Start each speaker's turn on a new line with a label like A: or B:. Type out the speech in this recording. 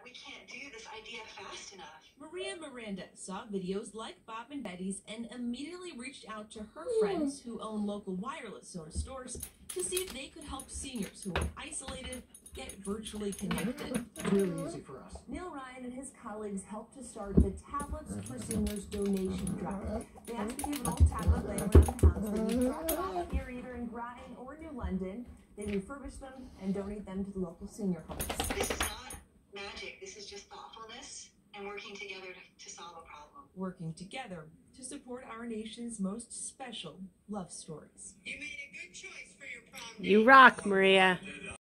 A: we can't do this idea fast enough.
B: Maria and Miranda saw videos like Bob and Betty's and immediately reached out to her friends who own local wireless stores to see if they could help seniors who are isolated get virtually connected.
C: It's really easy for us.
B: Neil Ryan and his colleagues helped to start the Tablets for Seniors donation drive. They asked if you have an old tablet laying around the house that you drop it off here either in Groton or New London. They refurbish them and donate them to the local senior homes.
A: This is not magic. This is just thoughtfulness and working together to solve a problem.
B: Working together to support our nation's most special love stories.
A: You made a good choice for your prom date.
D: You rock, Maria.